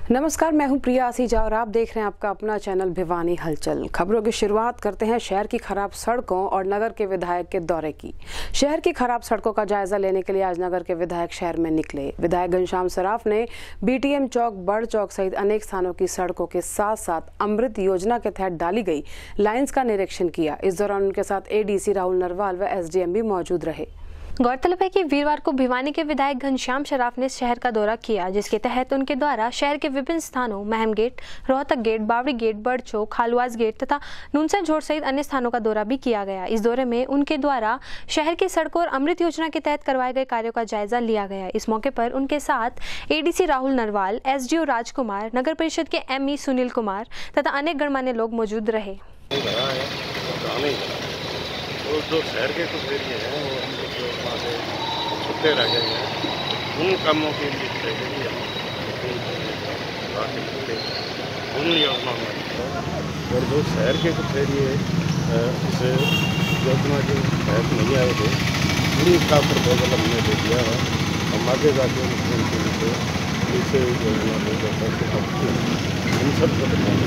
नमस्कार, मैं हूं प्रिया आसीजा और आप देख रहे हैं आपका अपना चैनल भिवानी हलचल। खबरों की शुरुआत करते हैं शहर की खराब सड़कों और नगर के विधायक के दौरे की। शहर की खराब सड़कों का जायजा लेने के लिए आज नगर के विधायक शहर में निकले। विधायक घनश्याम सराफ ने बीटीएम चौक, बड़ चौक सहित अनेक स्थानों की सड़कों के साथ साथ अमृत योजना के तहत डाली गई लाइन्स का निरीक्षण किया। इस दौरान उनके साथ एडीसी राहुल नरवाल व एसडीएम भी मौजूद रहे। गौरतलब है कि वीरवार को भिवानी के विधायक घनश्याम सराफ ने शहर का दौरा किया, जिसके तहत उनके द्वारा शहर के विभिन्न स्थानों Meham gate, Rohtak gate, Bawri gate, Bad Chowk, हालवास gate तथा नुनसर झोड़ सहित अन्य स्थानों का दौरा भी किया गया। इस दौरे में उनके द्वारा शहर की सड़कों और अमृत योजना के तहत करवाए गए कार्यों का जायजा लिया गया। इस मौके पर उनके साथ एडीसी राहुल नरवाल, एसडीओ राजकुमार, नगर परिषद के एमई सुनील कुमार तथा अनेक गणमान्य लोग मौजूद रहे। जो शहर के कुछ एरिए हैं वो हम लोग जो वहाँ से छुट्टे रह गए हैं, उन कामों के लिए उन योजनाओं में और जो शहर के कुछ एरिए इस योजना के तहत नहीं आए थे, उनका प्रपोजल हमने दे दिया है। हम आगे जाके इस योजना में इन सब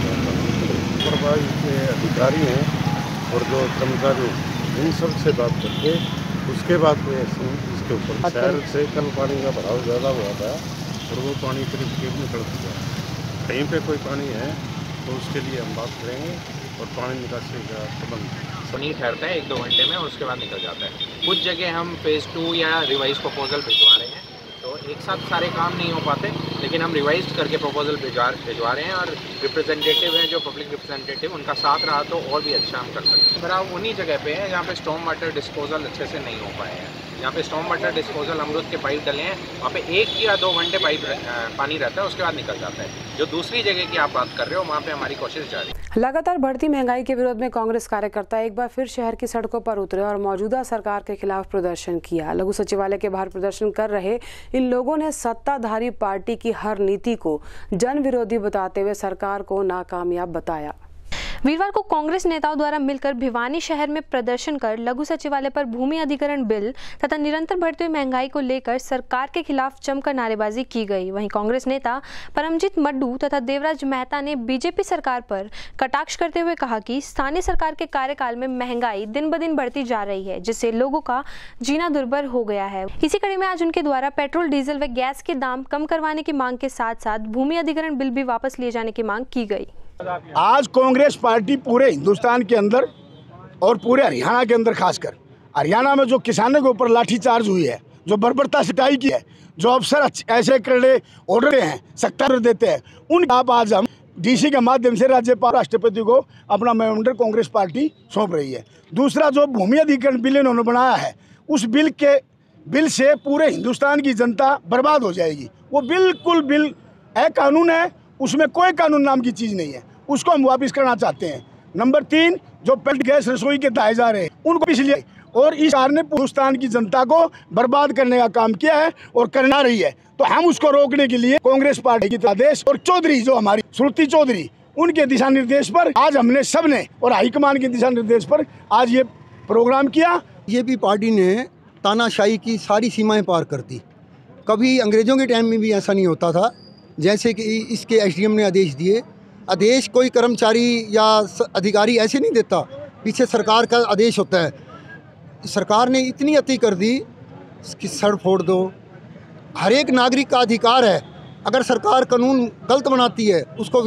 सुपरवाइज के अधिकारी हैं और जो कर्मचारी इन सब से बात करके उसके बाद में इसके ऊपर शहर से कल पानी का भराव ज़्यादा हुआ था और वो पानी करीब निकल चुका है। कहीं पे कोई पानी है तो उसके लिए हम बात करेंगे और पानी निकासी का प्रबंध नहीं ठहरता है 1-2 घंटे में और उसके बाद निकल जाता है। कुछ जगह हम फेज़ 2 या रिवाइज प्रपोजल भिजवा रहे हैं, तो एक साथ सारे काम नहीं हो पाते, लेकिन हम रिवाइज करके प्रपोजल भिजवा रहे हैं और रिप्रेजेंटेटिव हैं जो पब्लिक रिप्रेजेंटेटिव, उनका साथ रहा तो और भी अच्छा हम कर सकते हैं। भराव उन्हीं जगह पे है जहाँ पे स्टॉर्म वाटर डिस्पोजल अच्छे से नहीं हो पाए हैं। यहाँ पे स्टॉर्म वाटर डिस्पोजल अमृत के पाइप डले हैं, वहाँ पे 1 या 2 घंटे पानी रहता है, उसके बाद निकल जाता है। जो दूसरी जगह की आप बात कर रहे हो वहाँ पे हमारी कोशिश जारी है। लगातार बढ़ती महंगाई के विरोध में कांग्रेस कार्यकर्ता एक बार फिर शहर की सड़कों पर उतरे और मौजूदा सरकार के खिलाफ प्रदर्शन किया। लघु सचिवालय के बाहर प्रदर्शन कर रहे इन लोगों ने सत्ताधारी पार्टी की हर नीति को जन विरोधी बताते हुए सरकार को नाकामयाब बताया। वीरवार को कांग्रेस नेताओं द्वारा मिलकर भिवानी शहर में प्रदर्शन कर लघु सचिवालय पर भूमि अधिग्रहण बिल तथा निरंतर बढ़ती हुई महंगाई को लेकर सरकार के खिलाफ जमकर नारेबाजी की गई। वहीं कांग्रेस नेता परमजीत मड्डू तथा देवराज मेहता ने बीजेपी सरकार पर कटाक्ष करते हुए कहा कि स्थानीय सरकार के कार्यकाल में महंगाई दिन ब दिन बढ़ती जा रही है, जिससे लोगों का जीना दुर्भर हो गया है। इसी कड़ी में आज उनके द्वारा पेट्रोल, डीजल व गैस के दाम कम करवाने की मांग के साथ साथ भूमि अधिग्रहण बिल भी वापस लिए जाने की मांग की गई। आज कांग्रेस पार्टी पूरे हिंदुस्तान के अंदर और पूरे हरियाणा के अंदर, खासकर हरियाणा में जो किसानों के ऊपर लाठीचार्ज हुई है, जो बर्बरता सिटाई की है, जो अफसर ऐसे करने ऑर्डर हैं, सख्त ऑर्डर देते हैं, उन आप आज हम डीसी के माध्यम से राज्यपाल, राष्ट्रपति को अपना मेमोरेंडम कांग्रेस पार्टी सौंप रही है। दूसरा, जो भूमि अधिग्रहण बिल इन्होंने बनाया है, उस बिल से पूरे हिंदुस्तान की जनता बर्बाद हो जाएगी। वो बिल्कुल बिल कानून है, उसमें कोई कानून नाम की चीज़ नहीं है, उसको हम वापस करना चाहते हैं। नंबर 3, जो पेट गैस रसोई के दाए जा रहे हैं उनको इसलिए, और इस सरकार ने हिंदुस्तान की जनता को बर्बाद करने का काम किया है और करना रही है, तो हम उसको रोकने के लिए कांग्रेस पार्टी के आदेश और चौधरी, जो हमारी श्रुति चौधरी, उनके दिशा निर्देश पर आज हमने सबने और हाईकमान के दिशा निर्देश पर आज ये प्रोग्राम किया। बीजेपी पार्टी ने तानाशाही की सारी सीमाएं पार कर दी। कभी अंग्रेज़ों के टाइम में भी ऐसा नहीं होता था, जैसे कि इसके एसडीएम ने आदेश दिए। आदेश कोई कर्मचारी या अधिकारी ऐसे नहीं देता, पीछे सरकार का आदेश होता है। सरकार ने इतनी अति कर दी कि सड़क फोड़ दो। हर एक नागरिक का अधिकार है, अगर सरकार कानून गलत बनाती है उसका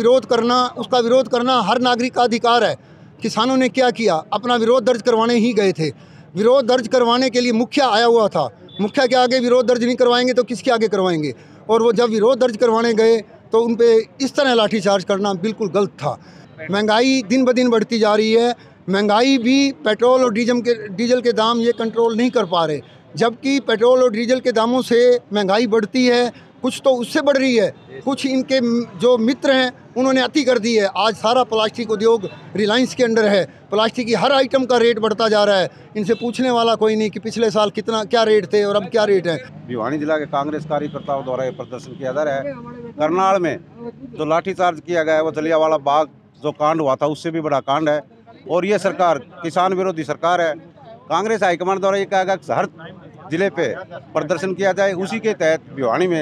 विरोध करना हर नागरिक का अधिकार है। किसानों ने क्या किया, अपना विरोध दर्ज करवाने ही गए थे। विरोध दर्ज करवाने के लिए मुखिया आया हुआ था, मुखिया के आगे विरोध दर्ज नहीं करवाएंगे तो किसके आगे करवाएंगे। और वो जब विरोध दर्ज करवाने गए तो उन पे इस तरह लाठीचार्ज करना बिल्कुल गलत था। महंगाई दिन ब दिन बढ़ती जा रही है। महंगाई भी पेट्रोल और डीजल के दाम ये कंट्रोल नहीं कर पा रहे, जबकि पेट्रोल और डीजल के दामों से महंगाई बढ़ती है, कुछ तो उससे बढ़ रही है, कुछ इनके जो मित्र हैं उन्होंने अति कर दी है। आज सारा प्लास्टिक उद्योग रिलायंस के अंडर है, प्लास्टिक की हर आइटम का रेट बढ़ता जा रहा है। इनसे पूछने वाला कोई नहीं कि पिछले साल क्या रेट थे और अब क्या रेट है। भिवानी जिला के कांग्रेस कार्यकर्ताओं द्वारा ये प्रदर्शन किया जा रहा है। करनाल में जो लाठीचार्ज किया गया है, वो जलियांवाला बाग जो कांड हुआ था उससे भी बड़ा कांड है, और ये सरकार किसान विरोधी सरकार है। कांग्रेस हाईकमान द्वारा ये कहा गया हर जिले पे प्रदर्शन किया जाए, उसी के तहत भिवानी में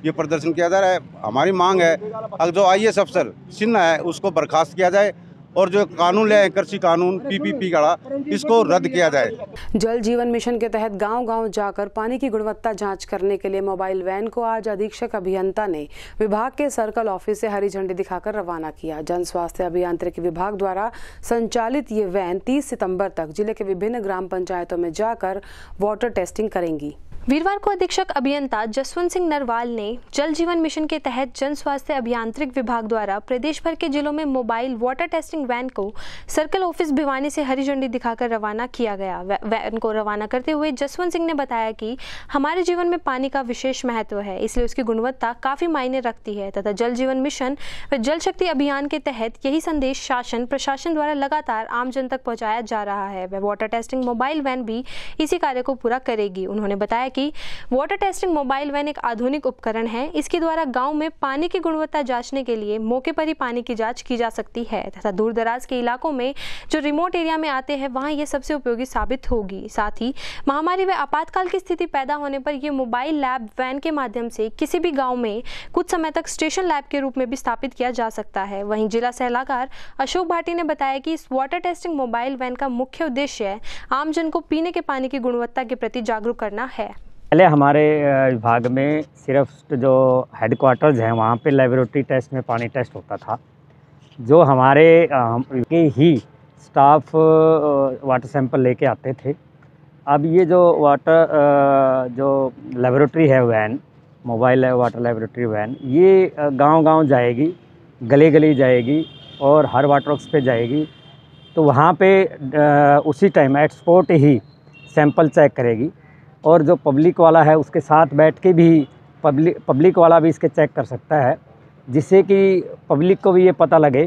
ये प्रदर्शन किया जा रहा है। हमारी मांग है अगर जो IAS अफसर सिन्हा है उसको बर्खास्त किया जाए और जो कानून ले कृषि कानून PPP का इसको रद्द किया जाए। जल जीवन मिशन के तहत गांव-गांव जाकर पानी की गुणवत्ता जांच करने के लिए मोबाइल वैन को आज अधीक्षक अभियंता ने विभाग के सर्कल ऑफिस से हरी झंडी दिखाकर रवाना किया। जन स्वास्थ्य अभियांत्रिकी विभाग द्वारा संचालित ये वैन 30 सितंबर तक जिले के विभिन्न ग्राम पंचायतों में जाकर वाटर टेस्टिंग करेंगी। वीरवार को अधीक्षक अभियंता जसवंत सिंह नरवाल ने जल जीवन मिशन के तहत जन स्वास्थ्य अभियांत्रिक विभाग द्वारा प्रदेश भर के जिलों में मोबाइल वाटर टेस्टिंग वैन को सर्कल ऑफिस भिवानी से हरी झंडी दिखाकर रवाना किया गया। वैन को रवाना करते हुए जसवंत सिंह ने बताया कि हमारे जीवन में पानी का विशेष महत्व है, इसलिए उसकी गुणवत्ता काफी मायने रखती है तथा जल जीवन मिशन व जल शक्ति अभियान के तहत यही संदेश शासन प्रशासन द्वारा लगातार आम जन तक पहुँचाया जा रहा है। वह वाटर टेस्टिंग मोबाइल वैन भी इसी कार्य को पूरा करेगी। उन्होंने बताया कि वाटर टेस्टिंग मोबाइल वैन एक आधुनिक उपकरण है। इसके द्वारा गांव में पानी की गुणवत्ता जांचने के लिए मौके पर ही पानी की जांच की जा सकती है तथा दूर दराज के इलाकों में जो रिमोट एरिया में आते हैं वहां यह सबसे उपयोगी साबित होगी। साथ ही महामारी व आपातकाल की स्थिति पैदा होने पर यह मोबाइल लैब वैन के माध्यम से किसी भी गाँव में कुछ समय तक स्टेशन लैब के रूप में भी स्थापित किया जा सकता है। वहीं जिला सलाहकार अशोक भाटी ने बताया कि इस वाटर टेस्टिंग मोबाइल वैन का मुख्य उद्देश्य आम जन को पीने के पानी की गुणवत्ता के प्रति जागरूक करना है। पहले हमारे विभाग में सिर्फ जो हेडक्वार्टर्स हैं वहाँ पे लेबोरेटरी टेस्ट में पानी टेस्ट होता था, जो हमारे के ही स्टाफ वाटर सैंपल लेके आते थे। अब ये जो लेबोरेटरी है van, mobile water laboratory van, ये गांव-गांव जाएगी, गली-गली जाएगी और हर वाटर वर्क्स पे जाएगी। तो वहाँ पे उसी टाइम एट स्पॉट ही सैंपल चेक करेगी और जो पब्लिक वाला है उसके साथ बैठ के भी पब्लिक वाला भी इसके चेक कर सकता है, जिससे कि पब्लिक को भी ये पता लगे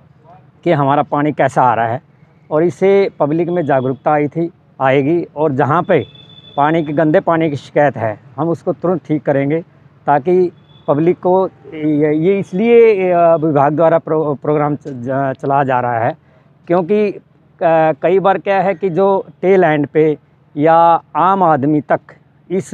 कि हमारा पानी कैसा आ रहा है और इससे पब्लिक में जागरूकता आएगी और जहाँ पे गंदे पानी की शिकायत है हम उसको तुरंत ठीक करेंगे, ताकि पब्लिक को ये इसलिए विभाग द्वारा प्रोग्राम चलाया जा रहा है क्योंकि कई बार क्या है कि जो टेल एंड पे या आम आदमी तक इस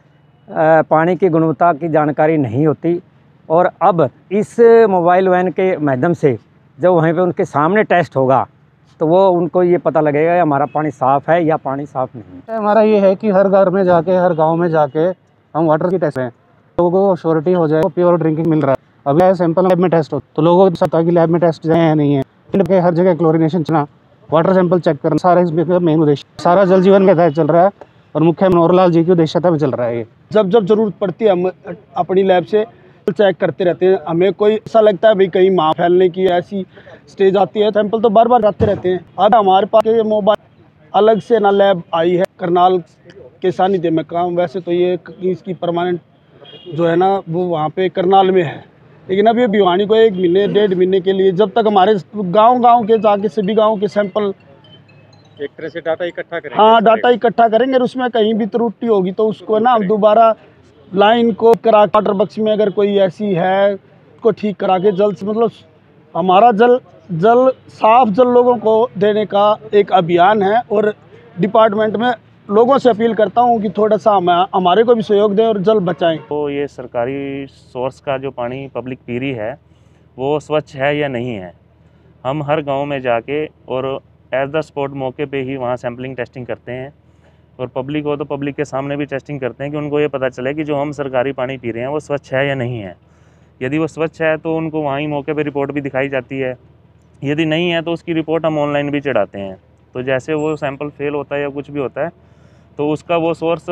पानी की गुणवत्ता की जानकारी नहीं होती और अब इस मोबाइल वैन के माध्यम से जब वहीं पे उनके सामने टेस्ट होगा तो वो उनको ये पता लगेगा कि हमारा पानी साफ़ है या पानी साफ़ नहीं है। हमारा ये है कि हर घर में जाके हर गांव में जाके हम वाटर की टेस्ट करें, लोगों को श्योरिटी हो जाए प्योर ड्रिंकिंग मिल रहा है। अभी सैंपल लैब में टेस्ट हो तो लोगों को पता कि लैब में टेस्ट जाए या नहीं है। हर जगह क्लोरिनेशन चलना, वाटर सैंपल चेक करना, सारा इसमें मेन उद्देश्य सारा जल जीवन के तहत चल रहा है और मुख्य मनोहर लाल जी की उद्देश्यता में चल रहा है। ये जब जरूरत पड़ती है हम अपनी लैब से चेक करते रहते हैं। हमें कोई ऐसा लगता है भाई कहीं माँ फैलने की ऐसी स्टेज आती है, सैंपल तो बार बार आते रहते हैं। अब हमारे पास ये मोबाइल अलग से ना लैब आई है, करनाल के सानिध्य में काम। वैसे तो ये इसकी परमानेंट जो है ना वो वहाँ पे करनाल में है, लेकिन अब ये भिवानी को 1 महीने 1.5 महीने के लिए जब तक हमारे गांव के जाके सभी गांव के सैंपल एक तरह से डाटा इकट्ठा करेंगे। हाँ, डाटा इकट्ठा करेंगे और उसमें कहीं भी त्रुटि होगी तो उसको ना हम दोबारा लाइन को करा वाटर बक्स में अगर कोई ऐसी है उसको ठीक करा के जल से मतलब हमारा जल साफ जल लोगों को देने का एक अभियान है। और डिपार्टमेंट में लोगों से अपील करता हूँ कि थोड़ा सा हमारे को भी सहयोग दें और जल बचाएं। तो ये सरकारी सोर्स का जो पानी पब्लिक पी रही है वो स्वच्छ है या नहीं है, हम हर गांव में जाके और एज द स्पॉट मौके पे ही वहाँ सैम्पलिंग टेस्टिंग करते हैं और पब्लिक हो तो पब्लिक के सामने भी टेस्टिंग करते हैं कि उनको ये पता चले कि जो हम सरकारी पानी पी रहे हैं वो स्वच्छ है या नहीं है। यदि वो स्वच्छ है तो उनको वहीं मौके पे रिपोर्ट भी दिखाई जाती है, यदि नहीं है तो उसकी रिपोर्ट हम ऑनलाइन भी चढ़ाते हैं। तो जैसे वो सैंपल फेल होता है या कुछ भी होता है तो उसका वो सोर्स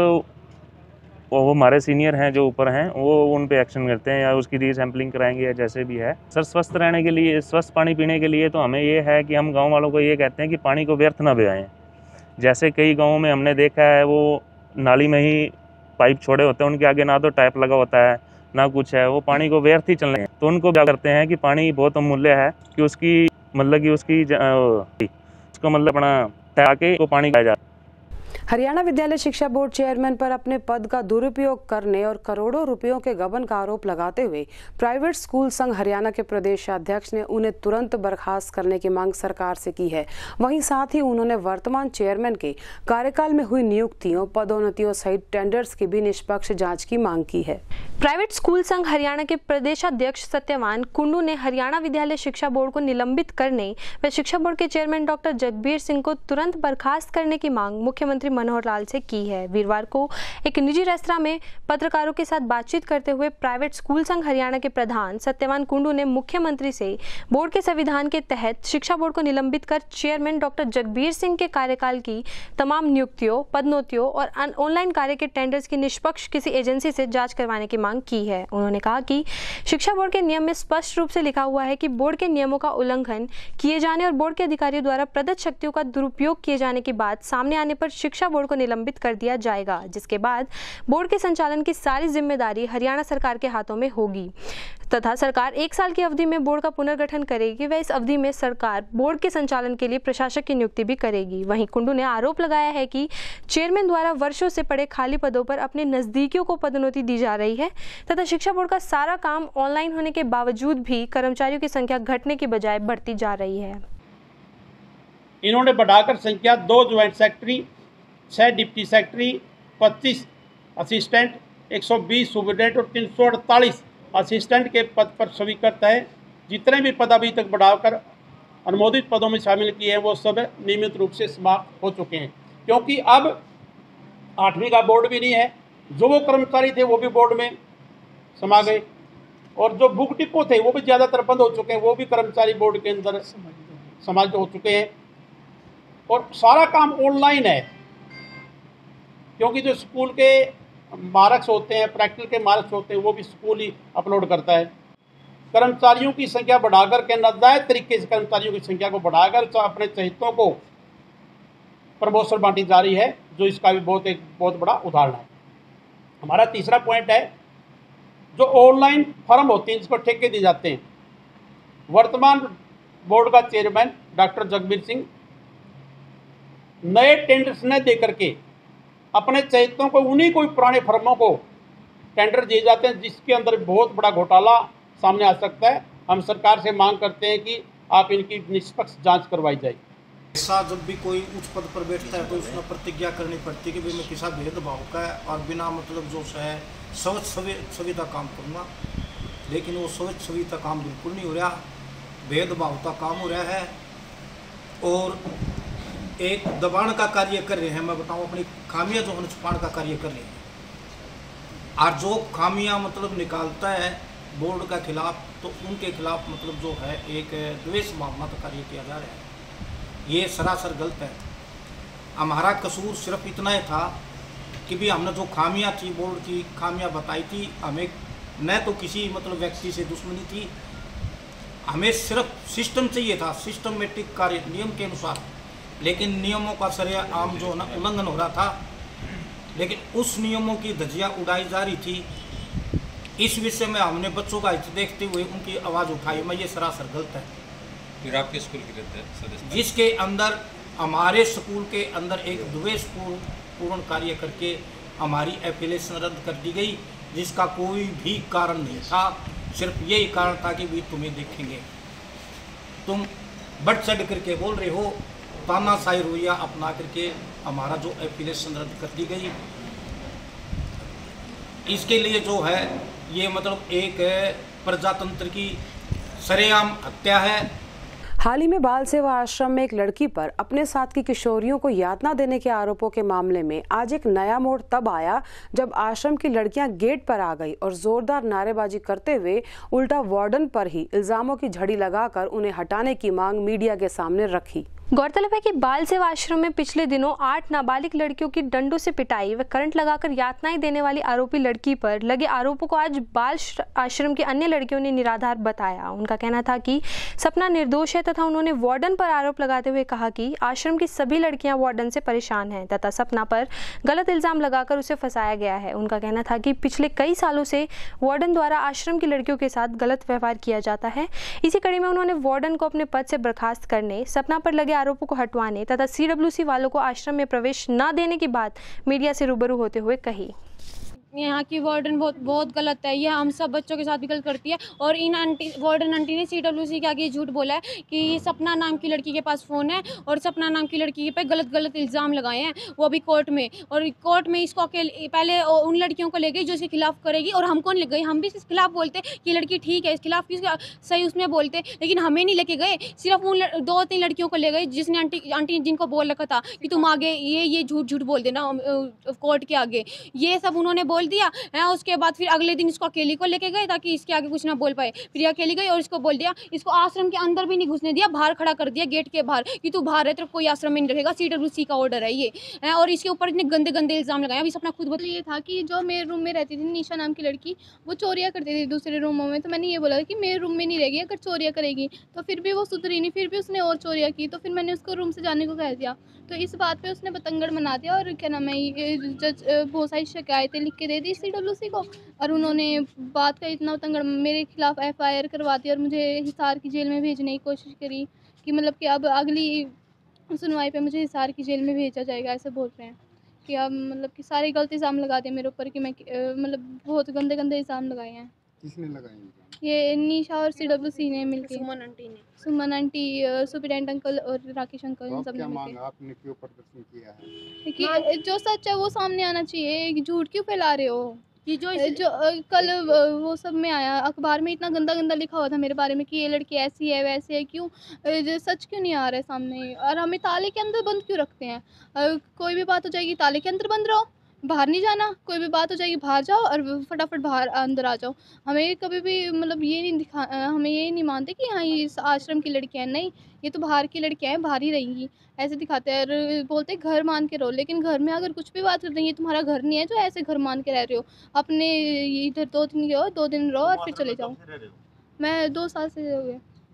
वो हमारे सीनियर हैं जो ऊपर हैं वो उन पे एक्शन करते हैं या उसकी रीसैम्पलिंग कराएंगे या जैसे भी है। सर स्वस्थ रहने के लिए, स्वस्थ पानी पीने के लिए तो हमें ये है कि हम गांव वालों को ये कहते हैं कि पानी को व्यर्थ ना बहाएं। जैसे कई गाँवों में हमने देखा है वो नाली में ही पाइप छोड़े होते हैं, उनके आगे ना तो टैप लगा होता है ना कुछ है, वो पानी को व्यर्थ ही चल रहे हैं। तो उनको क्या करते हैं कि पानी बहुत अमूल्य है कि उसकी मतलब कि उसको मतलब अपना टैप के को पानी खाया जाता है। हरियाणा विद्यालय शिक्षा बोर्ड चेयरमैन पर अपने पद का दुरुपयोग करने और करोड़ों रुपयों के गबन का आरोप लगाते हुए प्राइवेट स्कूल संघ हरियाणा के प्रदेशाध्यक्ष ने उन्हें तुरंत बर्खास्त करने की मांग सरकार से की है। वहीं साथ ही उन्होंने वर्तमान चेयरमैन के कार्यकाल में हुई नियुक्तियों, पदोन्नतियों सहित टेंडर्स की भी निष्पक्ष जांच की मांग की है। प्राइवेट स्कूल संघ हरियाणा के प्रदेशाध्यक्ष सत्यवान कुंडू ने हरियाणा विद्यालय शिक्षा बोर्ड को निलंबित करने व शिक्षा बोर्ड के चेयरमैन डॉक्टर जगबीर सिंह को तुरंत बर्खास्त करने की मांग मुख्यमंत्री मनोहर लाल से की है। वीरवार को एक निजी रेस्तरां में पत्रकारों के साथ बातचीत करते हुए प्राइवेट स्कूल संघ हरियाणा के प्रधान सत्यवान कुंडू ने मुख्यमंत्री से बोर्ड के संविधान के तहत शिक्षा बोर्ड को निलंबित कर चेयरमैन डॉक्टर जगबीर सिंह के कार्यकाल की तमाम नियुक्तियों, पदोन्नतियों और ऑनलाइन कार्य के टेंडर्स की निष्पक्ष किसी एजेंसी से जांच करवाने की मांग की है। उन्होंने कहा कि शिक्षा बोर्ड के नियम में स्पष्ट रूप से लिखा हुआ है कि बोर्ड के नियमों का उल्लंघन किए जाने और बोर्ड के अधिकारियों द्वारा प्रदत्त शक्तियों का दुरुपयोग किए जाने की बात सामने आने पर शिक्षा बोर्ड को निलंबित कर दिया जाएगा, जिसके बाद बोर्ड के संचालन की सारी जिम्मेदारी हरियाणा सरकार के हाथों में होगी तथा सरकार 1 साल की अवधि में बोर्ड का पुनर्गठन करेगी व इस अवधि में सरकार बोर्ड के संचालन के लिए प्रशासक की नियुक्ति भी करेगी। वहीं कुंडू ने आरोप लगाया है कि चेयरमैन द्वारा वर्षों से पड़े खाली पदों पर अपने नजदीकियों को पदोन्नति दी जा रही है तथा शिक्षा बोर्ड का सारा काम ऑनलाइन होने के बावजूद भी कर्मचारियों की संख्या घटने की बजाय बढ़ती जा रही है। इन्होंने बढ़ाकर संख्या 2 joint secretary, 6 deputy secretary, 25 assistant, 120 superintendent और 348 असिस्टेंट के पद पर स्वीकृत है। जितने भी पद अभी तक बढ़ाकर अनुमोदित पदों में शामिल किए हैं वो सब नियमित रूप से समाप्त हो चुके हैं, क्योंकि अब 8वीं का बोर्ड भी नहीं है। जो वो कर्मचारी थे वो भी बोर्ड में समा गए और जो बुक डिपो थे वो भी ज़्यादातर बंद हो चुके हैं, वो भी कर्मचारी बोर्ड के अंदर समाज हो चुके हैं और सारा काम ऑनलाइन है, क्योंकि जो स्कूल के मार्क्स होते हैं, प्रैक्टिकल के मार्क्स होते हैं, वो भी स्कूल ही अपलोड करता है। कर्मचारियों की संख्या बढ़ाकर के नाजायज तरीके से कर्मचारियों की संख्या को बढ़ाकर अपने चहितों को प्रमोशन बांटी जा रही है, जो इसका भी एक बहुत बड़ा उदाहरण है। हमारा तीसरा पॉइंट है, जो ऑनलाइन फॉर्म होते हैं जिसको ठेके दिए जाते हैं, वर्तमान बोर्ड का चेयरमैन डॉक्टर जगबीर सिंह नए टेंडर्स न दे करके अपने चहितों को उन्हीं कोई पुराने फर्मों को टेंडर दिए जाते हैं, जिसके अंदर बहुत बड़ा घोटाला सामने आ सकता है। हम सरकार से मांग करते हैं कि आप इनकी निष्पक्ष जांच करवाई जाए। ऐसा जब भी कोई उच्च पद पर बैठता है तो उसमें प्रतिज्ञा करनी पड़ती है कि भाई मैं किसी भेदभाव का और बिना मतलब जो है स्वच्छ सविता काम करूँगा, लेकिन वो स्वच्छ सविता काम बिल्कुल नहीं हो रहा, भेदभाव का काम हो रहा है और एक दबाण का कार्य कर रहे हैं। मैं बताऊं, अपनी खामियां जो है छुपाने का कार्य कर रहे हैं और जो खामियां मतलब निकालता है बोर्ड का खिलाफ, तो उनके खिलाफ मतलब जो है एक द्वेष भावना का कार्य किया जा रहा है। ये सरासर गलत है। हमारा कसूर सिर्फ इतना ही था कि भी हमने जो खामियां थी, बोर्ड की खामियां बताई थी, हमें न तो किसी मतलब व्यक्ति से दुश्मनी थी, हमें सिर्फ सिस्टम चाहिए था, सिस्टमेटिक कार्य नियम के अनुसार, लेकिन नियमों का सरेआम जो ना उल्लंघन हो रहा था, लेकिन उस नियमों की धज्जियां उड़ाई जा रही थी। इस विषय में हमने बच्चों का हित देखते हुए उनकी आवाज़ उठाई। मैं ये सरासर गलत है। फिर आपके स्कूल की सदस्य जिसके अंदर हमारे स्कूल के अंदर एक द्वेषपूर्ण कार्य करके हमारी एफिलिएशन रद्द कर दी गई, जिसका कोई भी कारण नहीं था। सिर्फ यही कारण था कि भी तुम्हें देखेंगे, तुम बढ़ चढ़ करके बोल रहे हो, तानाशाही रवैया अपना करके हमारा जो एफिलिएशन रद्द कर दी गई। इसके लिए जो है ये मतलब एक प्रजातंत्र की सरेआम हत्या है। हाल ही में बाल सेवा आश्रम में एक लड़की पर अपने साथ की किशोरियों को यातना देने के आरोपों के मामले में आज एक नया मोड़ तब आया जब आश्रम की लड़कियां गेट पर आ गई और जोरदार नारेबाजी करते हुए उल्टा वार्डन पर ही इल्जामों की झड़ी लगाकर उन्हें हटाने की मांग मीडिया के सामने रखी। गौरतलब है कि बाल सेवा आश्रम में पिछले दिनों 8 नाबालिग लड़कियों की डंडों से पिटाई व करंट लगाकर यातनाएं देने वाली आरोपी लड़की पर लगे आरोपों को आज बाल आश्रम की अन्य लड़कियों ने निराधार बताया। उनका कहना था कि सपना निर्दोष है तथा उन्होंने वार्डन पर आरोप लगाते हुए कहा कि आश्रम की सभी लड़कियां वार्डन से परेशान हैं तथा सपना पर गलत इल्जाम लगाकर उसे फंसाया गया है। उनका कहना था कि पिछले कई सालों से वार्डन द्वारा आश्रम की लड़कियों के साथ गलत व्यवहार किया जाता है। इसी कड़ी में उन्होंने वार्डन को अपने पद से बर्खास्त करने, सपना पर लगे आरोपों को हटवाने तथा CWC वालों को आश्रम में प्रवेश न देने की बात मीडिया से रूबरू होते हुए कही। यहाँ की वार्डन बहुत गलत है। ये हम सब बच्चों के साथ भी गलत करती है। और इन वार्डन आंटी ने CWC के आगे झूठ बोला है कि सपना नाम की लड़की के पास फ़ोन है और सपना नाम की लड़की पे गलत इल्ज़ाम लगाए हैं, वो भी कोर्ट में। और कोर्ट में इसको पहले उन लड़कियों को ले गई जो इसके खिलाफ करेगी, और हम कौन ले गए? हम भी इसके खिलाफ बोलते कि लड़की ठीक है, इस खिलाफ किस सही उसमें बोलते, लेकिन हमें नहीं लेके गए। सिर्फ उन 2-3 लड़कियों को ले गए जिसने आंटी जिनको बोल रखा था कि तुम आगे ये झूठ बोल देना कोर्ट के आगे। ये सब उन्होंने बोल दिया है। उसके बाद फिर अगले दिन इसको अकेली को लेके गए ताकि इसके आगे कुछ ना बोल पाए। फिर ये अकेली गई और इसको बोल दिया, इसको आश्रम के अंदर भी नहीं घुसने दिया, बाहर खड़ा कर दिया गेट के बाहर कि तू बाहर है, तो कोई आश्रम में नहीं रहेगा, CWC का ऑर्डर है ये है। और इसके ऊपर इतने गंदे इल्ज़ाम लगाए। अभी सपना खुद बता। ये था कि जो मेरे रूम में रहती थी निशा नाम की लड़की, वो चोरियाँ करती थी दूसरे रूमों में। तो मैंने ये बोला कि मेरे रूम में नहीं रहेगी, अगर चोरियाँ करेगी तो फिर भी वो सुधरी नहीं, फिर भी उसने और चोरियाँ की। तो फिर मैंने उसको रूम से जाने को कह दिया। तो इस बात पे उसने बतंगड़ मना दिया और क्या नाम है, जज बहुत सारी शिकायतें लिख के दे दी CWC को। और उन्होंने बात का इतना बतंगड़ मेरे खिलाफ FIR करवा दी और मुझे हिसार की जेल में भेजने की कोशिश करी कि मतलब कि अब अगली सुनवाई पे मुझे हिसार की जेल में भेजा जाएगा, ऐसे बोल रहे हैं कि अब मतलब कि सारे गलत इल्ज़ाम लगा दिए मेरे ऊपर कि मैं मतलब बहुत गंदे इल्ज़ाम लगाए हैं। किसने लगाए? ये निशा और CWC ने मिलकर, सुमन आंटी, सुप्रिटेंडेंट अंकल और राकेश अंकल, इन सब ने मिलकर। आपने क्यों प्रदर्शन किया है? कि जो सच है वो सामने आना चाहिए, झूठ क्यों फैला रहे हो? कि जो कल वो सब में आया, अखबार में इतना गंदा लिखा हुआ था मेरे बारे में कि ये लड़की ऐसी है वैसे है, क्यों सच क्यों नहीं आ रहा है सामने? और हमें ताले के अंदर बंद क्यों रखते हैं? कोई भी बात हो जाएगी ताले के अंदर बंद रहो, बाहर नहीं जाना। कोई भी बात हो जाएगी बाहर जाओ और फटाफट बाहर अंदर आ जाओ। हमें कभी भी मतलब ये नहीं हमें ये नहीं मानते कि हाँ ये इस आश्रम की लड़कियाँ हैं, नहीं, ये तो बाहर की लड़कियाँ हैं, बाहर ही रहेंगी, ऐसे दिखाते हैं। और बोलते हैं घर मान के रहो, लेकिन घर में अगर कुछ भी बात कर देंगे, तुम्हारा घर नहीं है जो ऐसे घर मान के रह रहे हो। अपने इधर 2 दिन रहो और फिर चले जाओ। मैं 2 साल से हो गया।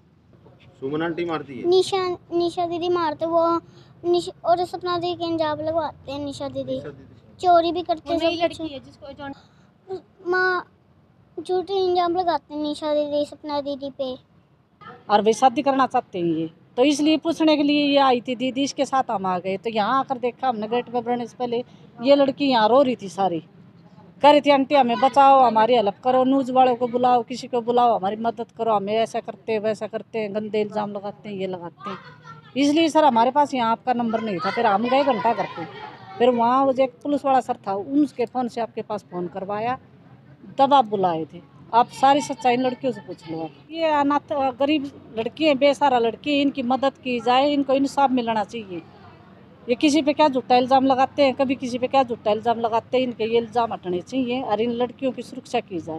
सुमन आंटी मारती है? निशा दीदी मारते वो, और सपना दीदी के इंजाम लगवाते हैं। निशा दीदी चोरी भी करते हैं, लड़की है जिसको माँ झूठे इंजाम लगाते हैं निशा दीदी सपना दीदी पे। और वे शादी करना चाहते हैं ये, तो इसलिए पूछने के लिए ये आई थी दीदी, इसके साथ हम आ गए। तो यहाँ आकर देखा हमने गेट पे बढ़ने से पहले ये लड़की यहाँ रो रही थी, सारी कह रही थी आंटी हमें बचाओ, हमारी हेल्प करो, न्यूज़ वालों को बुलाओ, किसी को बुलाओ, हमारी मदद करो, हमें ऐसा करते हैं वैसा करते हैं, गंदे इल्ज़ाम लगाते हैं, ये लगाते हैं। इसलिए सर हमारे पास यहाँ आपका नंबर नहीं था, फिर हम गए घंटा करते। फिर वहाँ वो जो एक पुलिस वाला सर था, उनके फ़ोन से आपके पास फ़ोन करवाया, तब आप बुलाए थे। आप सारी सच्चाई लड़कियों से पूछ लो। ये अनाथ गरीब लड़की हैं, बेसहारा लड़की है, इनकी मदद की जाए, इनको इंसाफ मिलना चाहिए। ये किसी पे क्या झूठा इल्ज़ाम लगाते हैं, कभी किसी पे क्या झूठा इल्ज़ाम लगाते हैं, इनके ये इल्ज़ाम हटने चाहिए और इन लड़कियों की सुरक्षा की जाए।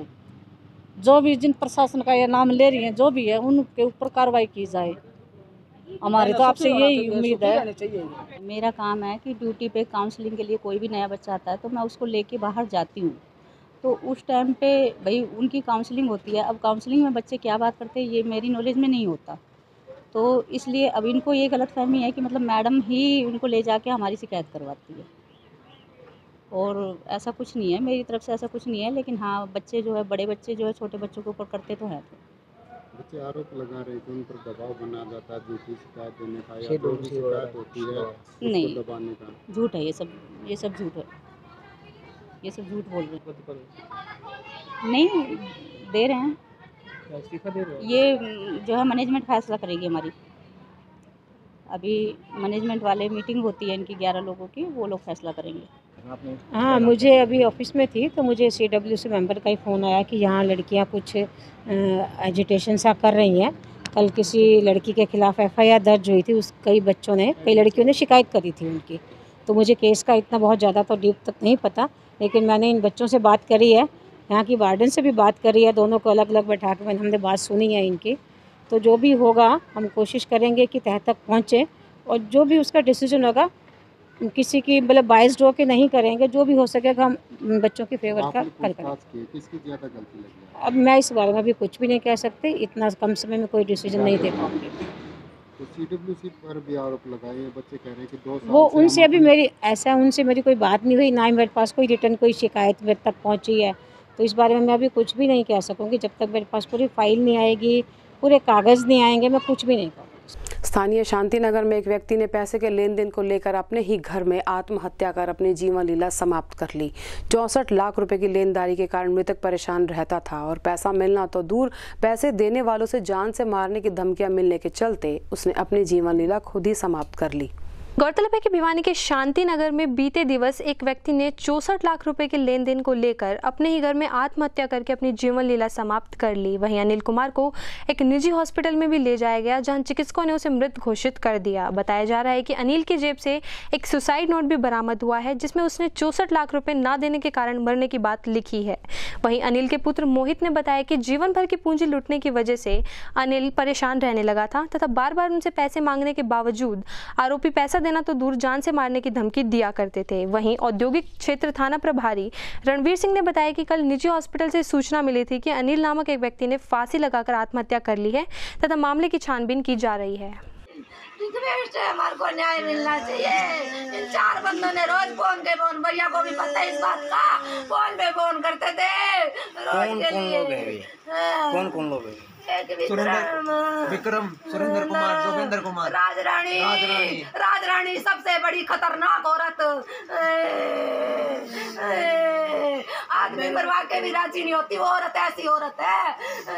जो भी जिन प्रशासन का ये नाम ले रही हैं, जो भी है, उनके ऊपर कार्रवाई की जाए। हमारी तो आपसे यही उम्मीद है। मेरा काम है कि ड्यूटी पे काउंसलिंग के लिए कोई भी नया बच्चा आता है तो मैं उसको लेके बाहर जाती हूँ। तो उस टाइम पे भाई उनकी काउंसलिंग होती है। अब काउंसलिंग में बच्चे क्या बात करते हैं ये मेरी नॉलेज में नहीं होता, तो इसलिए अब इनको ये गलतफहमी है कि मतलब मैडम ही उनको ले जाके हमारी शिकायत करवाती है, और ऐसा कुछ नहीं है, मेरी तरफ से ऐसा कुछ नहीं है। लेकिन हाँ, बच्चे जो है, बड़े बच्चे जो है, छोटे बच्चों के ऊपर करते तो हैं। बच्चे आरोप लगा रहे थे उन पर दबाव बना जाता है, झूठी शिकायत देने का या जो भी शिकायत होती है नहीं, दबाने का। झूठ है ये सब झूठ है, ये सब झूठ बोल रहे हैं। नहीं दे रहे हैं, ये जो है मैनेजमेंट फैसला करेगी हमारी। अभी मैनेजमेंट वाले मीटिंग होती है इनकी 11 लोगों की, वो लोग फैसला करेंगे। हाँ, मुझे अभी ऑफिस में थी तो मुझे CWC मेंबर का ही फ़ोन आया कि यहाँ लड़कियाँ कुछ एजिटेशन सा कर रही हैं। कल किसी लड़की के खिलाफ FIR दर्ज हुई थी, कई लड़कियों ने शिकायत करी थी उनकी। तो मुझे केस का इतना बहुत ज़्यादा तो डीप तक नहीं पता, लेकिन मैंने इन बच्चों से बात करी है, यहाँ की वार्डन से भी बात करी है, दोनों को अलग अलग बैठा के हमने बात सुनी है इनकी। तो जो भी होगा हम कोशिश करेंगे कि तह तक पहुँचे, और जो भी उसका डिसीजन होगा किसी की मतलब बाइस्ड हो के नहीं करेंगे, जो भी हो सकेगा हम बच्चों की फेवर का कर करेंगे। किसकी ज़्यादा गलती लगी? अब मैं इस बारे में भी कुछ भी नहीं कह सकती, इतना कम समय में कोई डिसीजन नहीं दे पाऊँगी। तो CWC पर भी आरोप लगाए हैं, बच्चे कह रहे हैं कि 2 साल वो उनसे अभी उनसे मेरी कोई बात नहीं हुई, ना ही मेरे पास कोई रिटर्न कोई शिकायत मेरे तक पहुँची है। तो इस बारे में मैं अभी कुछ भी नहीं कह सकूँगी, जब तक मेरे पास पूरी फाइल नहीं आएगी, पूरे कागज़ नहीं आएंगे, मैं कुछ भी नहीं कहूँगी। स्थानीय शांतिनगर में एक व्यक्ति ने पैसे के लेन देन को लेकर अपने ही घर में आत्महत्या कर अपनी जीवन लीला समाप्त कर ली। 64 लाख रुपए की लेनदारी के कारण मृतक परेशान रहता था और पैसा मिलना तो दूर, पैसे देने वालों से जान से मारने की धमकियां मिलने के चलते उसने अपनी जीवन लीला खुद ही समाप्त कर ली। गौरतलब है कि भिवानी के शांति नगर में बीते दिवस एक व्यक्ति ने 64 लाख रुपए के लेन देन को लेकर अपने ही घर में आत्महत्या करके अपनी जीवन लीला समाप्त कर ली। वहीं अनिल कुमार को एक निजी हॉस्पिटल में भी ले जाया गया, जहां चिकित्सकों ने उसे मृत घोषित कर दिया। बताया जा रहा है कि अनिल की जेब से एक सुसाइड नोट भी बरामद हुआ है, जिसमें उसने 64 लाख रुपए न देने के कारण मरने की बात लिखी है। वहीं अनिल के पुत्र मोहित ने बताया कि जीवन भर की पूंजी लूटने की वजह से अनिल परेशान रहने लगा था तथा बार बार उनसे पैसे मांगने के बावजूद आरोपी पैसा देना तो दूर, जान से मारने की धमकी दिया करते थे। वहीं औद्योगिक क्षेत्र थाना प्रभारी रणवीर सिंह ने बताया कि कल निजी हॉस्पिटल से सूचना मिली थी कि अनिल नामक एक व्यक्ति ने फांसी लगाकर आत्महत्या कर ली है तथा मामले की छानबीन की जा रही है। रिक्वेस्ट है, हमारे को न्याय मिलना चाहिए। इन 4 बंदों ने रोज फोन भैया को भी पता है इस बात का, फोन पे फोन करते थे रोज के लिए। कौन लोग हैं? विक्रम, सुरेंद्र कुमार, जोगेंद्र कुमार, राजरानी सबसे बड़ी खतरनाक औरत। आदमी मरवा के भी राजी नहीं होती, वो औरत ऐसी औरत है।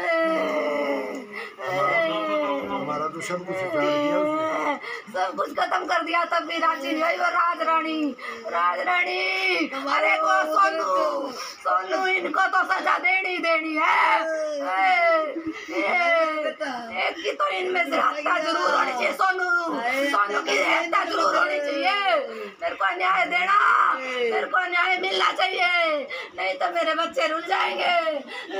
हमारा तो सब कुछ सब कुछ खत्म कर दिया, तब भी राजी नहीं हुई वो राजरानी। अरे वो सोनू इनको तो सजा देनी है। एक की तो इनमें से हत्या जरूर होनी चाहिए। सोनू की हत्या जरूर होनी चाहिए। मेरे को न्याय देना, मेरे को न्याय मिलना चाहिए, नहीं तो मेरे बच्चे रुल जाएंगे।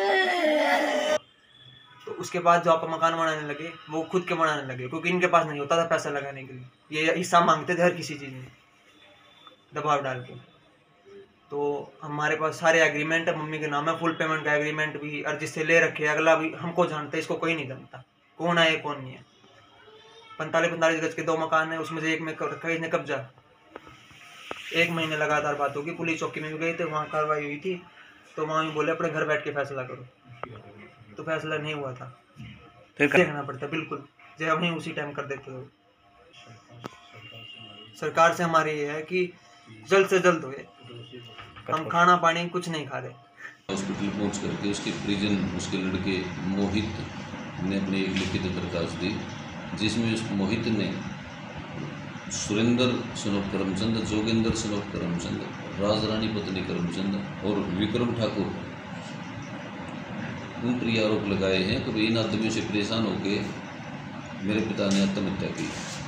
तो उसके बाद जो आप मकान बनाने लगे वो खुद के बनाने लगे, क्योंकि इनके पास नहीं होता था पैसा लगाने के लिए। ये हिस्सा मांगते थे हर किसी चीज़ में दबाव डाल के। तो हमारे पास सारे एग्रीमेंट है, मम्मी के नाम है, फुल पेमेंट का एग्रीमेंट भी, और जिससे ले रखे अगला भी हमको जानता है, इसको कोई नहीं जानता कौन है कौन नहीं है। 45 गज के 2 मकान है, उसमें से एक में रखा इसने कब्जा। 1 महीने लगातार बात होगी, पुलिस चौकी में भी गए थे, वहाँ कार्रवाई हुई थी, तो वहाँ भी बोले अपने घर बैठ के फैसला करो, तो फैसला नहीं हुआ था। फिर देखना पड़ता बिल्कुल, जब हम ही उसी टाइम कर देते हो। सरकार से हमारी ये है कि जल्द से जल्द हो, हम खाना पानी कुछ नहीं खा रहे। हॉस्पिटल पहुंच करके उसके परिजन, उसके लड़के मोहित ने अपनी एक लिखित दरखास्त दी, जिसमें उस मोहित ने सुरेंद्र सनोफ करमचंद, जोगेंद्र सनोफ करमचंद, राजरानी पत्नी करमचंद और विक्रम ठाकुर उन पर आरोप लगाए हैं कि इन आदमियों से परेशान होकर मेरे पिता ने आत्महत्या की।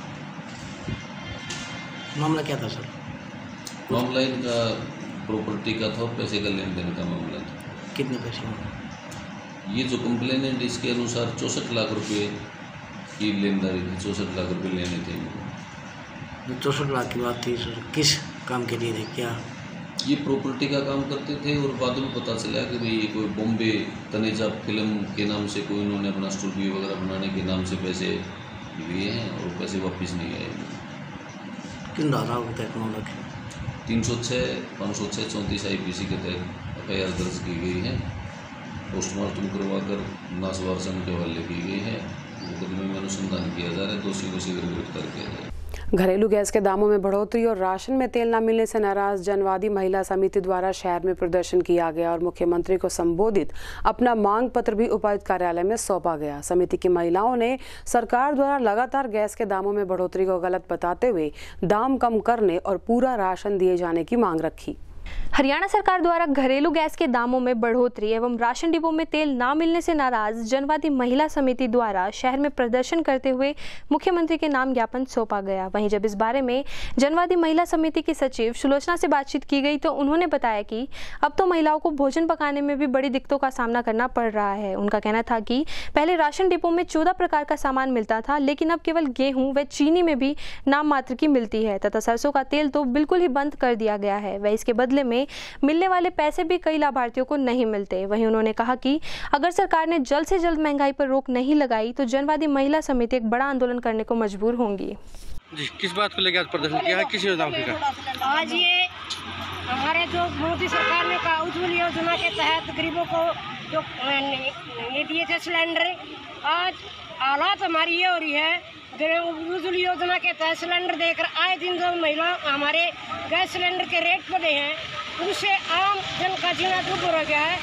मामला क्या था सर? मामला इनका प्रॉपर्टी का था और पैसे का लेन देन का मामला था। कितने पैसे? ये जो कंप्लेनेंट इसके अनुसार 64 लाख रुपए की लेनदारी थी, 64 लाख रुपए लेने थे इनको। 64 लाख की बात थी सर, किस काम के लिए थे? क्या ये प्रॉपर्टी का काम करते थे और बाद में पता चला कि भाई ये कोई बॉम्बे तनेजा फिल्म के नाम से कोई इन्होंने अपना स्टूडियो वगैरह बनाने के नाम से पैसे लिए हैं और पैसे वापस नहीं आए। किन धाराओं के तहत मामला? 306, 506, 34 IPC के तहत FIR दर्ज की गई है। पोस्टमार्टम करवाकर नासवारसन के हवाले की गई है। मुकदमे में अनुसंधान किया जा रहा है, दोषियों को शीघ्र गिरफ्तार किया जाए। घरेलू गैस के दामों में बढ़ोतरी और राशन में तेल न मिलने से नाराज जनवादी महिला समिति द्वारा शहर में प्रदर्शन किया गया और मुख्यमंत्री को संबोधित अपना मांग पत्र भी उपायुक्त कार्यालय में सौंपा गया। समिति की महिलाओं ने सरकार द्वारा लगातार गैस के दामों में बढ़ोतरी को गलत बताते हुए दाम कम करने और पूरा राशन दिए जाने की मांग रखी। हरियाणा सरकार द्वारा घरेलू गैस के दामों में बढ़ोतरी एवं राशन डिपो में तेल ना मिलने से नाराज जनवादी महिला समिति द्वारा शहर में प्रदर्शन करते हुए मुख्यमंत्री के नाम ज्ञापन सौंपा गया। वहीं जब इस बारे में जनवादी महिला समिति की सचिव सुलोचना से बातचीत की गई तो उन्होंने बताया कि अब तो महिलाओं को भोजन पकाने में भी बड़ी दिक्कतों का सामना करना पड़ रहा है। उनका कहना था कि पहले राशन डिपो में 14 प्रकार का सामान मिलता था, लेकिन अब केवल गेहूं व चीनी में भी नाम मात्र की मिलती है तथा सरसों का तेल तो बिल्कुल ही बंद कर दिया गया है। वह इसके बदले में मिलने वाले पैसे भी कई लाभार्थियों को नहीं मिलते। वहीं उन्होंने कहा कि अगर सरकार ने जल्द से जल्द महंगाई पर रोक नहीं लगाई तो जनवादी महिला समिति एक बड़ा आंदोलन करने को मजबूर होंगी। जी, किस बात को लेकर आज प्रदर्शन किया है, किस योजना का? आज ये हमारे जो मोदी सरकार ने कहा उज्ज्वल योजना के तहत गरीबों को जो ये दिए थे सिलेंडर, आज हालात हमारी ये हो रही है उज्ज्वला योजना के तहत सिलेंडर देकर आए दिन जो महिला हमारे गैस सिलेंडर के रेट बढ़े हैं, उससे आम जन का जीना दुर्भर हो गया है।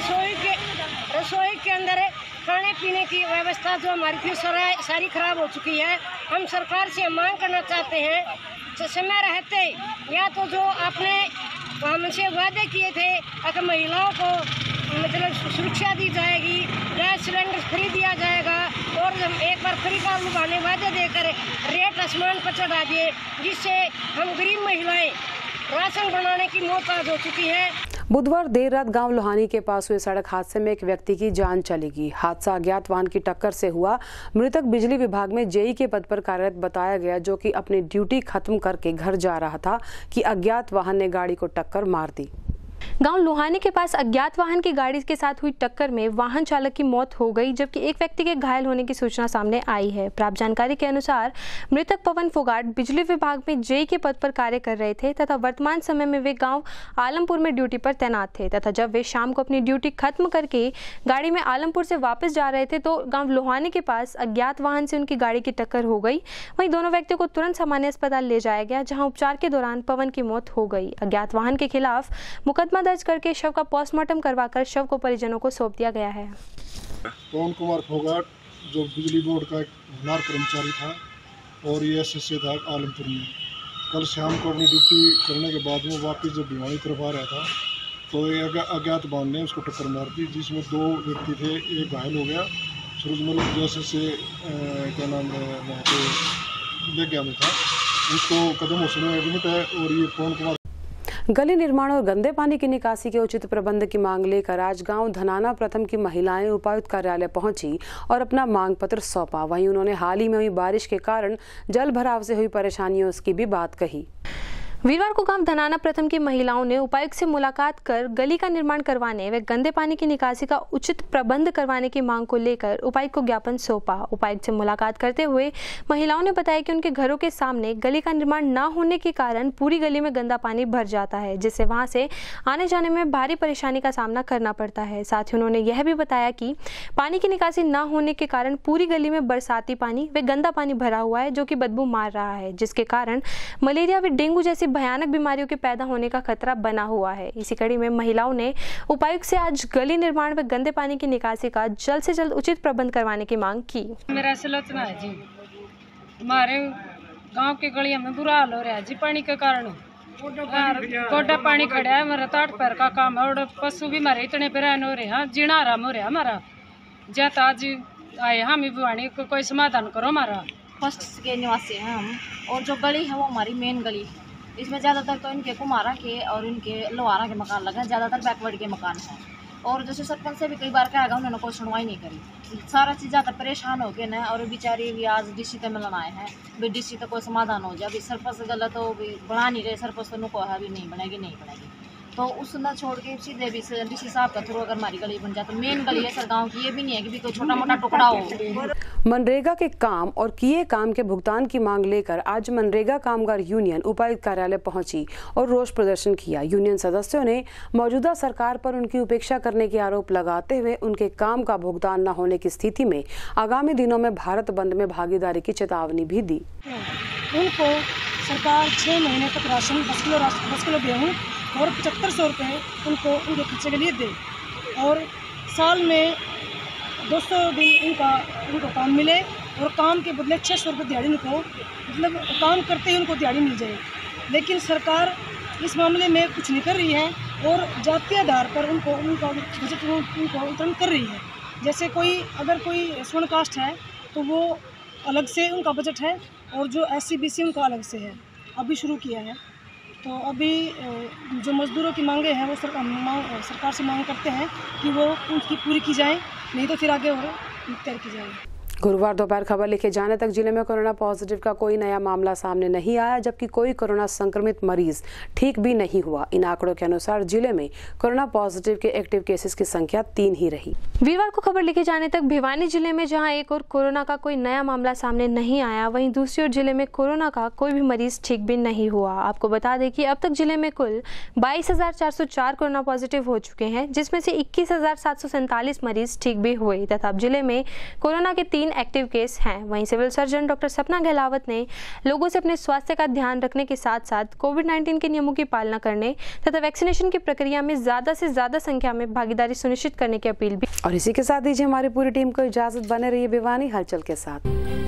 रसोई के अंदर खाने पीने की व्यवस्था जो हमारी थी सारी खराब हो चुकी है। हम सरकार से मांग करना चाहते हैं, समय रहते या तो जो आपने हमसे वादे किए थे अगर महिलाओं को मतलब सुरक्षा दी जाएगी, गैस सिलेंडर फ्री दिया जाएगा और एक बार फ्री का लुभाने वादे देकर रेट आसमान पर चढ़ा दिए, जिससे हम गरीब महिलाएं राशन बनाने की मोहताज हो चुकी है। बुधवार देर रात गांव लोहानी के पास हुए सड़क हादसे में एक व्यक्ति की जान चली गई। हादसा अज्ञात वाहन की टक्कर से हुआ। मृतक बिजली विभाग में जेई के पद पर कार्यरत बताया गया, जो कि अपनी ड्यूटी खत्म करके घर जा रहा था कि अज्ञात वाहन ने गाड़ी को टक्कर मार दी। गांव लोहानी के पास अज्ञात वाहन की गाड़ी के साथ हुई टक्कर में वाहन चालक की मौत हो गई, जबकि एक व्यक्ति के घायल होने की सूचना सामने आई है। प्राप्त जानकारी के अनुसार मृतक पवन फोगाट बिजली विभाग में जेई के पद पर कार्य कर रहे थे तथा वर्तमान समय में वे गांव आलमपुर में ड्यूटी पर तैनात थे तथा जब वे शाम को अपनी ड्यूटी खत्म करके गाड़ी में आलमपुर से वापस जा रहे थे तो गाँव लोहानी के पास अज्ञात वाहन से उनकी गाड़ी की टक्कर हो गई। वहीं दोनों व्यक्तियों को तुरंत सामान्य अस्पताल ले जाया गया, जहाँ उपचार के दौरान पवन की मौत हो गई। अज्ञात वाहन के खिलाफ मुकदमा दर्ज करके शव का पोस्टमार्टम करवाकर शव को परिजनों को सौंप दिया गया है। पवन कुमार फोगाट जो बिजली बोर्ड का एक होनहार कर्मचारी था और ये एसएसए था आलमपुर में, कल शाम को अपनी ड्यूटी करने के बाद में वापस जब भिवानी तरफ आ रहा था तो एक अज्ञात वाहन ने उसको टक्कर मार दी, जिसमें 2 व्यक्ति थे। एक घायल हो गया, सूरजमल जो एसएसए क्या नाम है वहाँ पे बेग्या में था, उसको कदम हॉस्पिटल में एडमिट है। और ये पवन कुमार गली निर्माण और गंदे पानी की निकासी के उचित प्रबंध की मांग लेकर आज गांव धनाना प्रथम की महिलाएं उपायुक्त कार्यालय पहुंची और अपना मांग पत्र सौंपा। वहीं उन्होंने हाल ही में हुई बारिश के कारण जल भराव से हुई परेशानियों की भी बात कही। वीरवार को गांव धनाना प्रथम की महिलाओं ने उपायुक्त से मुलाकात कर गली का निर्माण करवाने व गंदे पानी की निकासी का उचित प्रबंध करवाने की मांग को लेकर उपायुक्त को ज्ञापन सौंपा। उपायुक्त से मुलाकात करते हुए महिलाओं ने बताया कि उनके घरों के सामने गली का निर्माण न होने के कारण पूरी गली में गंदा पानी भर जाता है, जिससे वहां से आने जाने में भारी परेशानी का सामना करना पड़ता है। साथ ही उन्होंने यह भी बताया कि पानी की निकासी न होने के कारण पूरी गली में बरसाती पानी व गंदा पानी भरा हुआ है, जो कि बदबू मार रहा है, जिसके कारण मलेरिया व डेंगू जैसी भयानक बीमारियों के पैदा होने का खतरा बना हुआ है। इसी कड़ी में महिलाओं ने उपायुक्त से आज गली निर्माण व गंदे पानी की निकासी का जल्द से जल्द उचित प्रबंध करवाने की मांग की। मेरा आलोचना है जी, हमारे गांव के गलियों में बुरा हाल हो रहा है जी पानी के कारण। गोड्डा पानी खड़ा है, हमारा 8 पैर का काम है और पशु भी हमारे इतने परेशान हो रहे हैं, जीना आराम हो रहा है हमारा। जब आज आए हम भिवानी को कोई समाधान करो हमारा। फर्स्ट के निवासी हैं हम, और जो गली है वो हमारी मेन गली, इसमें ज़्यादातर तो इनके कुम्हारा के और इनके लोहारा के मकान लगे हैं, ज़्यादातर बैकवर्ड के मकान हैं। और जैसे सरपंच से भी कई बार कहा गया, उन्होंने कोई सुनवाई नहीं करी। सारा चीज़ ज़्यादा परेशान हो गए ना, और बेचारी भी आज डीसी तक मिलना आए हैं, भी डीसी तक कोई समाधान हो जाए। अभी सरपंच गलत तो भी बना नहीं रहे, सरपंच तो नुको है, अभी नहीं बनेगी, तो उस न छोड़ के सीधे भी डीसी साहब का थ्रू अगर हमारी गली बन जाए तो मेन गली है सर गांव की, ये भी नहीं है कि भी कोई छोटा मोटा टुकड़ा हो। मनरेगा के काम और किए काम के भुगतान की मांग लेकर आज मनरेगा कामगार यूनियन उपायुक्त कार्यालय पहुंची और रोष प्रदर्शन किया। यूनियन सदस्यों ने मौजूदा सरकार पर उनकी उपेक्षा करने के आरोप लगाते हुए उनके काम का भुगतान न होने की स्थिति में आगामी दिनों में भारत बंद में भागीदारी की चेतावनी भी दी। उनको सरकार 6 महीने तक राशन 10 किलो गेहूँ और 7500 रुपये उनको उनके खर्चे के लिए दे, और साल में 200 दिन उनको काम मिले और काम के बदले 600 रुपये दिहाड़ी उनको, मतलब काम करते ही उनको दिहाड़ी मिल जाए। लेकिन सरकार इस मामले में कुछ नहीं कर रही है और जातीय आधार पर उनका बजट उनको वितरण कर रही है। जैसे अगर कोई स्वर्ण कास्ट है तो वो अलग से उनका बजट है, और जो SC BC उनका अलग से है, अभी शुरू किया है। तो अभी जो मज़दूरों की मांगे हैं वो सरकार से मांग करते हैं कि वो उनकी पूरी की जाए, नहीं तो फिर आगे और तय की जाएगी। गुरुवार दोपहर खबर लिखे जाने तक जिले में कोरोना पॉजिटिव का कोई नया मामला सामने नहीं आया, जबकि कोई कोरोना संक्रमित मरीज ठीक भी नहीं हुआ। इन आंकड़ों के अनुसार जिले में कोरोना पॉजिटिव के एक्टिव केसेस की संख्या 3 ही रही। वीरवार को खबर लिखे जाने तक भिवानी जिले में जहां एक और कोरोना का कोई नया मामला सामने नहीं आया, वहीं दूसरी ओर जिले में कोरोना का कोई भी मरीज ठीक भी नहीं हुआ। आपको बता दें कि अब तक जिले में कुल 22,404 कोरोना पॉजिटिव हो चुके हैं, जिसमें से 21,747 मरीज ठीक भी हुए तथा अब जिले में कोरोना के 3 3 एक्टिव केस हैं। वहीं सिविल सर्जन डॉक्टर सपना गहलावत ने लोगों से अपने स्वास्थ्य का ध्यान रखने के साथ साथ कोविड-19 के नियमों की पालना करने तथा वैक्सीनेशन की प्रक्रिया में ज़्यादा से ज़्यादा संख्या में भागीदारी सुनिश्चित करने की अपील भी। और इसी के साथ दीजिए हमारी पूरी टीम को इजाज़त। बने रहिए भिवानी हलचल के साथ।